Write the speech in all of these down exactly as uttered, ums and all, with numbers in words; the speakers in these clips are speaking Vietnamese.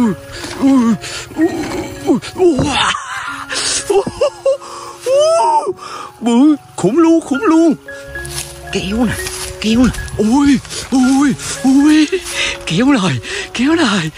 Bự, khủng luôn, khủng luôn. Kéo nè, kéo nè. Ôi, ôi, ôi. Kéo lại, kéo lại.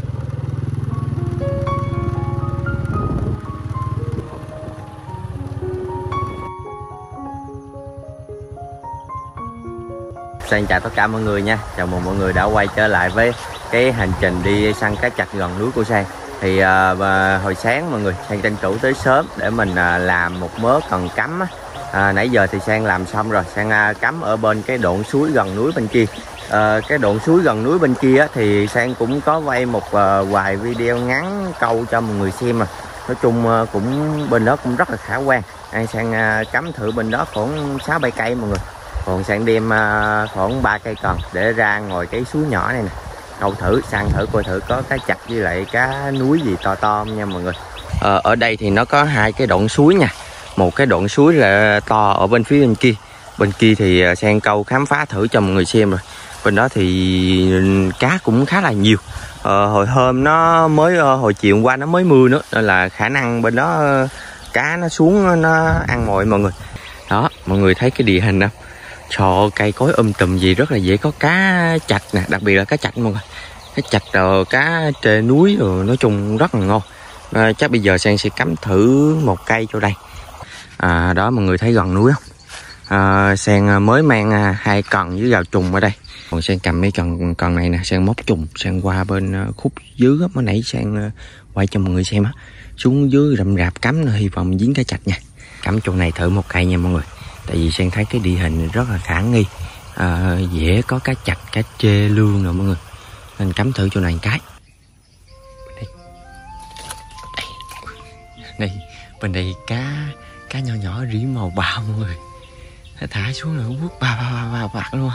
Xin chào tất cả mọi người nha. Chào mừng mọi người đã quay trở lại với cái hành trình đi săn cá trạch gần núi của Sang. Thì uh, hồi sáng mọi người, Sang tranh thủ tới sớm để mình uh, làm một mớ cần cắm á. À, nãy giờ thì Sang làm xong rồi. Sang uh, cắm ở bên cái đoạn suối gần núi bên kia. uh, Cái đoạn suối gần núi bên kia á, thì Sang cũng có quay một uh, vài video ngắn câu cho mọi người xem mà. Nói chung uh, cũng bên đó cũng rất là khả quan. Anh Sang uh, cắm thử bên đó khoảng sáu bảy cây mọi người. Còn Sang đem uh, khoảng ba cây cần để ra ngồi cái suối nhỏ này nè, câu thử, săn thử coi thử có cá trạch với lại cá núi gì to to không nha mọi người. Ờ, ở đây thì nó có hai cái đoạn suối nha. Một cái đoạn suối là to ở bên phía bên kia. Bên kia thì Sang câu khám phá thử cho mọi người xem rồi. Bên đó thì cá cũng khá là nhiều. Ờ, hồi hôm nó mới hồi chiều qua nó mới mưa nữa nên là khả năng bên đó cá nó xuống nó ăn mồi mọi người. Đó, mọi người thấy cái địa hình không? Trời, cây cối um tùm gì rất là dễ có cá trạch nè, đặc biệt là cá trạch mọi người. Cá trạch rồi cá trê núi rồi nói chung rất là ngon. À, chắc bây giờ Sang sẽ cắm thử một cây chỗ đây. À, đó mọi người thấy gần núi không? À, Sang mới mang hai cần với gào trùng ở đây. Còn Sang cầm mấy cần cần này nè, Sang móc trùng, Sang qua bên khúc dưới á, mới nãy Sang quay cho mọi người xem á. Xuống dưới rậm rạp cắm nữa, hy vọng dính cá trạch nha. Cắm chỗ này thử một cây nha mọi người. Tại vì Sang thấy cái địa hình rất là khả nghi, à, dễ có cá trạch, cá trê lương nè mọi người, nên cắm thử chỗ này một cái. Đây, đây, đây bên đây cá cá nhỏ nhỏ rỉ màu bào mọi người, thả xuống là quất ba ba ba ba bạc luôn.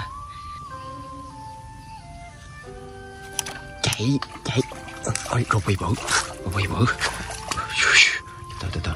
Chạy chạy, ôi rô bì bự, rô bì bự, từ từ từ.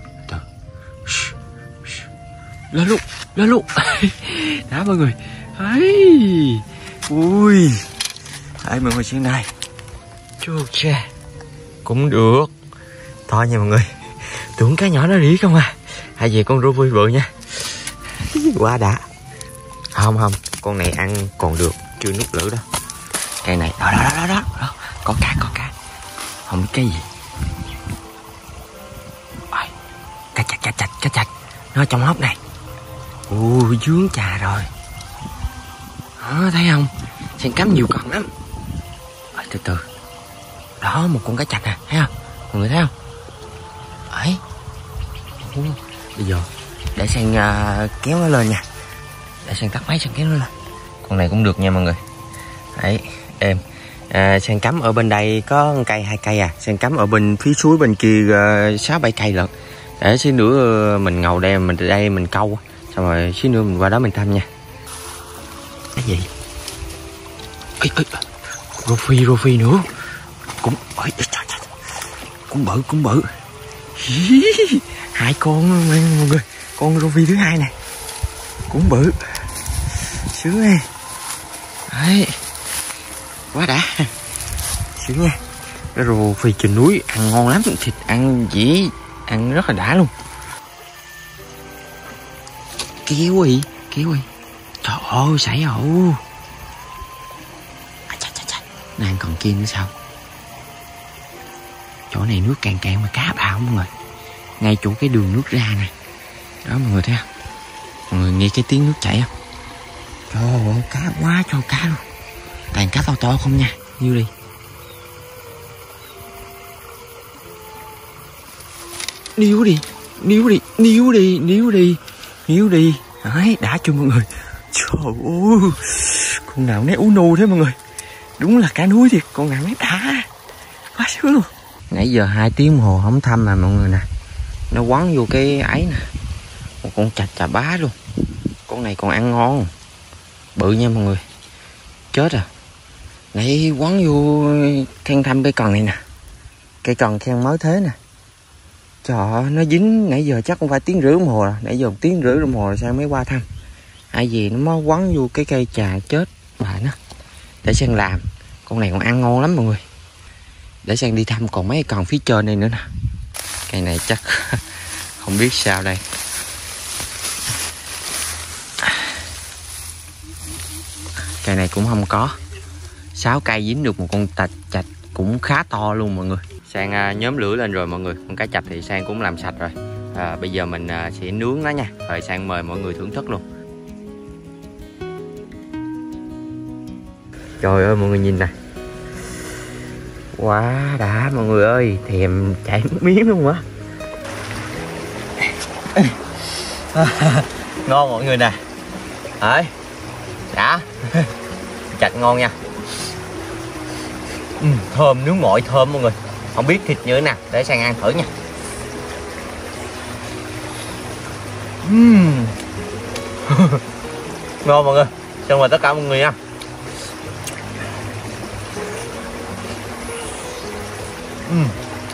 Lên luôn, lên luôn. Đó mọi người. Đấy. Ui. Đấy mọi người xem này. Chua cha. Cũng được. To nha mọi người. Tưởng cá nhỏ nó rỉ không à. Hay về con rô vui bự nha. Quá đã. Không không, con này ăn còn được, chưa nút lửa đâu. Cây này, đó đó đó đó, đó. Có cá, có cá. Không biết cái gì. Ôi, cá chạch, cá chạch, cá chạch. Nó trong hốc này. Ui, dướng chà rồi. Đó, thấy không? Sang cắm nhiều cần lắm. Rồi, từ từ. Đó, một con cá trạch nè, thấy không? Mọi người thấy không? Đấy. Ui, bây giờ để Sang uh, kéo nó lên nha. Để Sang tắt máy, Sang kéo nó lên. Con này cũng được nha mọi người. Đấy, êm. À, Sang cắm ở bên đây có một cây, hai cây à. Sang cắm ở bên phía suối bên kia sáu uh, bảy cây lận. Để xíu nữa mình ngồi đây, mình từ đây mình câu. Xong rồi xíu nữa mình qua đó mình thăm nha. Cái gì? Ê, ê, rô phi, rô phi nữa. Cũng, ê, trời, trời. Cũng bự, cũng bự. Hí, hai con mọi người. Con rô phi thứ hai nè. Cũng bự. Sướng nha. Đấy. Quá đã. Sướng nha. Cái rô phi trên núi ăn ngon lắm. Thịt ăn dễ, ăn rất là đã luôn. Kéo đi, kéo đi. Trời ơi, xảy hậu. À, chà, chà, chà. Nàng còn kia nữa sao? Chỗ này nước càng càng mà cá bào mọi người. Ngay chỗ cái đường nước ra nè. Đó mọi người thấy không? Mọi người nghe cái tiếng nước chảy không? Trời ơi, cá quá trời cá luôn. Toàn cá to to không nha. Như đi. Níu đi, níu đi, níu đi, níu đi. Níu đi. Đấy, đã cho mọi người. Trời ơi, con nào nấy ú nu thế mọi người. Đúng là cá núi thiệt, con nào nấy đã. Quá sướng luôn. Nãy giờ hai tiếng đồng hồ không thăm mà mọi người nè. Nó quấn vô cái ấy nè. Một con chạch chà bá luôn. Con này còn ăn ngon. Bự nha mọi người. Chết à. Nãy quấn vô khen thăm cái cần này nè. Cây cần khen mới thế nè. Trời ơi, nó dính nãy giờ chắc cũng phải tiếng rưỡi đồng hồ rồi. Nãy giờ một tiếng rưỡi đồng hồ rồi sao mới qua thăm. Ai gì nó mới quấn vô cái cây trà chết bà nó. Để Sang làm. Con này còn ăn ngon lắm mọi người. Để sang đi thăm còn mấy con phía trên đây nữa nè. Cây này chắc không biết sao đây. Cây này cũng không có. Sáu cây dính được một con tạch chạch cũng khá to luôn mọi người. Sang uh, nhóm lửa lên rồi mọi người. Con cá chạch thì Sang cũng làm sạch rồi. À, bây giờ mình uh, sẽ nướng nó nha. Rồi Sang mời mọi người thưởng thức luôn. Trời ơi mọi người nhìn nè. Quá đã mọi người ơi. Thèm chảy nước miếng luôn á. Ngon mọi người nè. Đấy. Đã. Chạch ngon nha. Ừ, thơm, nướng ngội thơm mọi người. Không biết thịt như thế nào, để Sang ăn thử nha. uhm. Ngon mọi người. Xin mời tất cả mọi người nha. uhm.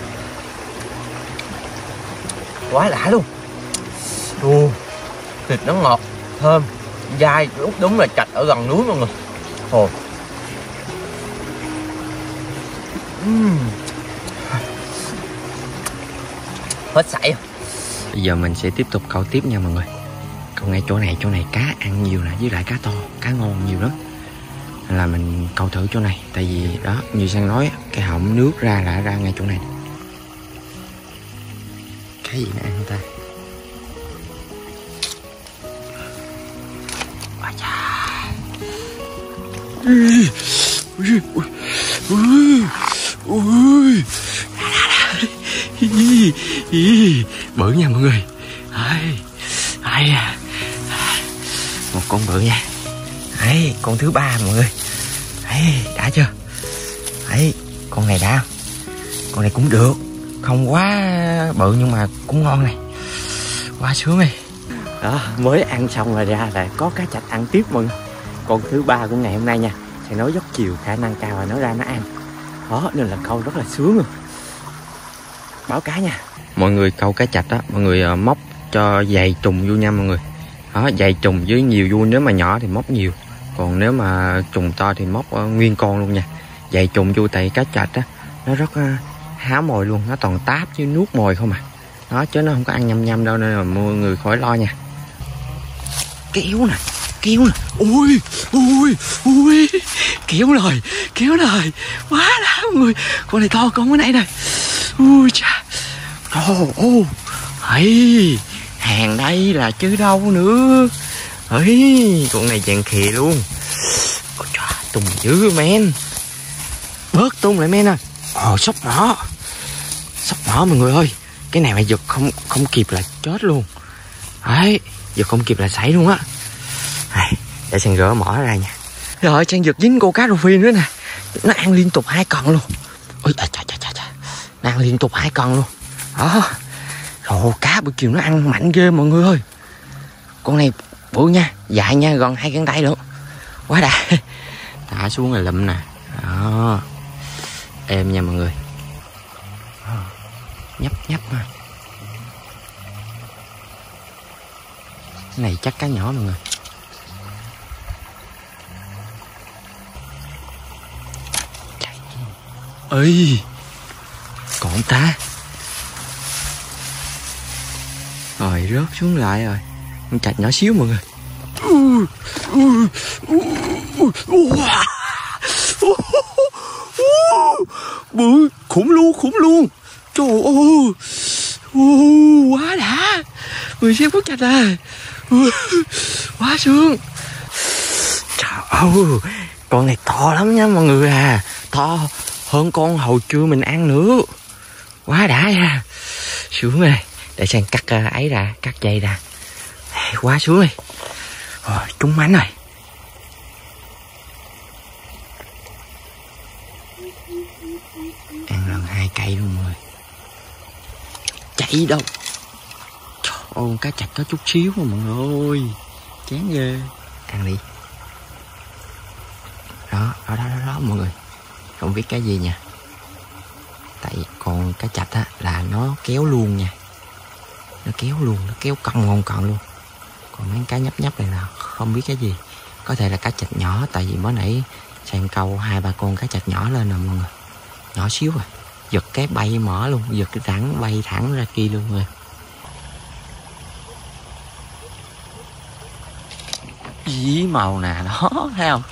Quá đã luôn. Ồ, thịt nó ngọt, thơm, dai, lúc đúng là chạch ở gần núi mọi người. Ồ. Uhm. Hết sảy. Bây giờ mình sẽ tiếp tục câu tiếp nha mọi người. Câu ngay chỗ này, chỗ này cá ăn nhiều nè, với lại cá to, cá ngon nhiều lắm. Nên là mình câu thử chỗ này. Tại vì đó, như Sang nói, cái họng nước ra là ra ngay chỗ này. Cái gì nó ăn ta? Ôi cha. Ui, ui, ui, ui. Bự nha mọi người. Ai, ai à. Một con bự nha. Đấy, con thứ ba mọi người. Đấy, đã chưa? Đấy, con này đã. Con này cũng được. Không quá bự nhưng mà cũng ngon này. Quá sướng này. Đó, mới ăn xong rồi ra là có cá chạch ăn tiếp mọi người. Con thứ ba của ngày hôm nay nha. Sẽ nói rất chiều, khả năng cao là nó ra nó ăn. Đó, nên là câu rất là sướng luôn. Báo cá nha. Mọi người câu cá chạch đó, mọi người uh, móc cho dày trùng vô nha mọi người. Đó, dày trùng với nhiều vô, nếu mà nhỏ thì móc nhiều. Còn nếu mà trùng to thì móc uh, nguyên con luôn nha. Dày trùng vô tại cá chạch á, nó rất uh, háo mồi luôn, nó toàn táp với nuốt mồi không à. Đó, chứ nó không có ăn nhăm nhăm đâu nên là mọi người khỏi lo nha. Kéo nè, kéo nè. Ui, ui, ui. Kéo rồi, kéo rồi. Quá đã mọi người. Con này to con cái này nè. Ui cha. Ồ, ồ. Ấy, hàng đây là chứ đâu nữa. Ấy, con này vàng khè luôn. Ôi trời, tung dữ men. Bớt tung lại men à. Ồ, sóc mỏ. Sóc mỏ mọi người ơi. Cái này mà giật không không kịp là chết luôn. Đấy, giật không kịp là xảy luôn á. Để Sang gỡ mỏ ra nha. Rồi, Sang giật dính cô cá rô phi nữa nè. Nó ăn liên tục hai con luôn. Ôi, chà chà chà chà. Nó ăn liên tục hai con luôn. Đó. Rồi, cá buổi chiều nó ăn mạnh ghê mọi người ơi. Con này bự nha, dài nha, gần hai cánh tay luôn. Quá đã. Thả xuống là lụm nè. Đó. Êm nha mọi người. Nhấp nhấp ha. Cái này chắc cá nhỏ mọi người. Ê, còn ta. Rồi rớt xuống lại rồi. Con chạch nhỏ xíu mọi người. Bự, khủng luôn, khủng luôn. Trời ơi. Quá đã. Mười xem con chạch à. Quá sướng. Trời ơi. Con này to lắm nha mọi người à. To hơn con hồi trưa mình ăn nữa. Quá đã nha. Sướng rồi. Để Sang cắt uh, ấy ra, cắt dây ra. Quá sướng rồi. Rồi, trúng mánh rồi. Ăn lần hai cây luôn mọi người. Chạy đâu. Trời ơi, cá chạch có chút xíu mà mọi người ơi. Chán ghê. Ăn đi. Đó, đó, đó, đó, đó mọi người. Không biết cái gì nha. Tại còn cá chạch á là nó kéo luôn nha. Nó kéo luôn, nó kéo cong ngon còn luôn. Còn mấy cá nhấp nhấp này là không biết cái gì. Có thể là cá chạch nhỏ. Tại vì mới nãy Sang câu hai ba con cá chạch nhỏ lên nè mọi người. Nhỏ xíu rồi. giật cái bay mở luôn, giật cái thẳng bay thẳng ra kia luôn rồi. Dí màu nè, đó thấy không?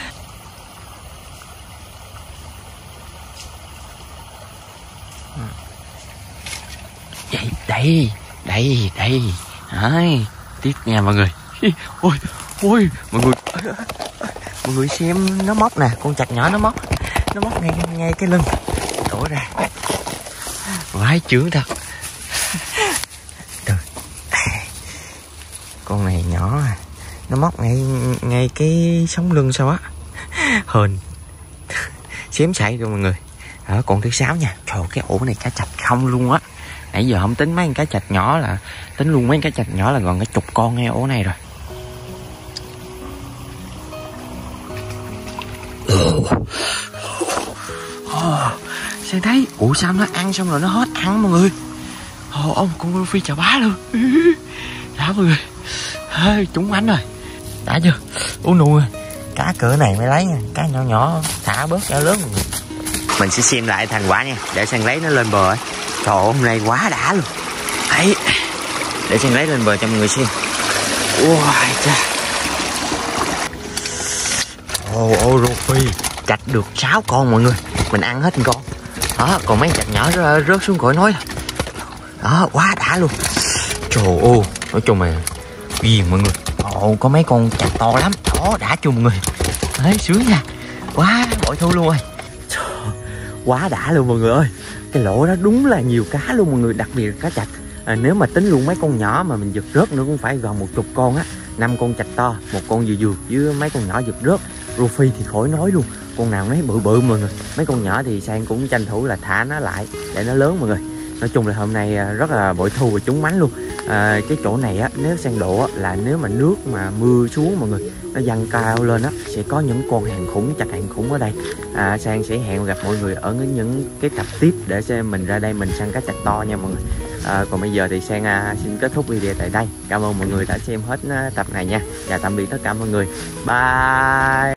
Vậy đây, đây, đây. Đấy, tiếp nha mọi người. Ôi, ôi, mọi người, mọi người xem nó móc nè, con chạch nhỏ nó móc, nó móc ngay ngay cái lưng, đổ ra, vãi chưởng thật. Được. Con này nhỏ à, nó móc ngay ngay cái sống lưng sao á, hên, xém chạy rồi mọi người. Đó, con thứ sáu nha, trời cái ổ này cá chạch không luôn á. Nãy giờ không tính mấy con cá chạch nhỏ, là tính luôn mấy con cá chạch nhỏ là gần cái chục con ngay ổ này rồi. Oh, xem thấy, ủa sao nó ăn xong rồi nó hết ăn mọi người. Ồ, oh, ông con rô phi chà bá luôn. Đó mọi người, hey, trúng ánh rồi, đã chưa? Ủa nuôi cá cỡ này mới lấy nha, cá nhỏ nhỏ thả bớt cá lớn mọi người. Mình sẽ xem lại thành quả nha, để sang lấy nó lên bờ ấy. Trời ơi, hôm nay quá đã luôn. Đấy, để sang lấy lên bờ cho mọi người xem. Ôi cha. Ồ, ô rô phi chạch được sáu con mọi người. Mình ăn hết một con. Đó, còn mấy chạch nhỏ rớt, rớt xuống khỏi nói. Đó, quá đã luôn. Trời ơi, nói chung là ghiền mọi người. Ồ, có mấy con chạch to lắm. Đó, đã chưa mọi người. Đấy, sướng nha. Quá bội thu luôn rồi. Trời, quá đã luôn mọi người ơi. Cái lỗ đó đúng là nhiều cá luôn mọi người, đặc biệt là cá chạch. À, nếu mà tính luôn mấy con nhỏ mà mình giật rớt nữa cũng phải gần một chục con á. Năm con chạch to, một con vừa vừa với mấy con nhỏ giật rớt. Rô phi thì khỏi nói luôn, con nào nấy bự bự mọi người. Mấy con nhỏ thì Sang cũng tranh thủ là thả nó lại để nó lớn mọi người. Nói chung là hôm nay rất là bội thu và trúng mánh luôn. À, cái chỗ này á, nếu Sang độ á, là nếu mà nước mà mưa xuống mọi người, nó dâng cao lên á, sẽ có những con hàng khủng, chạch hàng khủng ở đây. À, Sang sẽ hẹn gặp mọi người ở những cái tập tiếp để xem mình ra đây mình săn cá chạch to nha mọi người. À, còn bây giờ thì Sang à, xin kết thúc video tại đây. Cảm ơn mọi người đã xem hết à, tập này nha, và tạm biệt tất cả mọi người. Bye.